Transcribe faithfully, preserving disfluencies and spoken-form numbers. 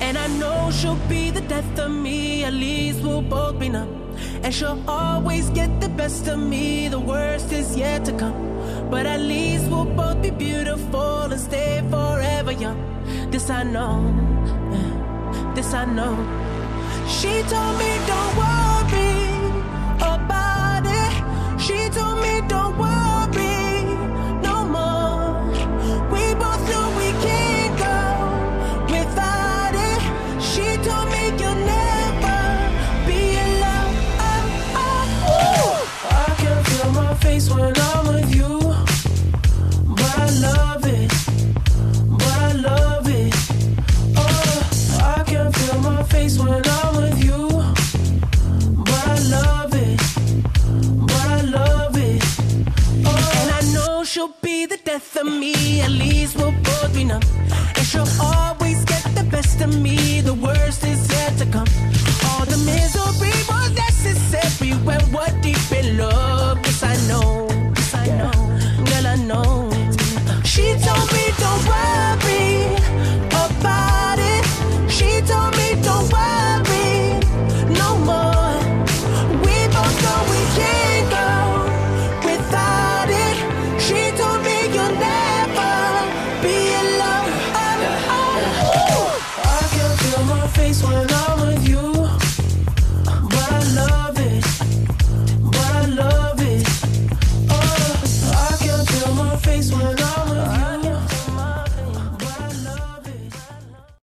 And I know she'll be the death of me, at least we'll both be numb. And she'll always get the best of me, the worst is yet to come. But at least we'll both be beautiful and stay forever young. This I know, this I know. She told me don't worry about it. She told me don't worry no more. We both know we can't go without it. She told me you'll never be alone. Oh, oh, oh. I can feel my face when I'm with you, but I love it, but I love it. Oh, I can feel my face when I'm with you, but I love it, but I love it. Oh, and I know she'll be the death of me, at least we'll both be numb. And she'll always get the best of me, the worst is yet to come. All the misery was necessary when we're deep in love. Yes, I know, yes, I know, girl, I know. She told me don't worry about it. She told me don't worry no more. We both know we can't go without it. She told me you'll never be alone. Oh, oh, oh. I can feel my face when I'm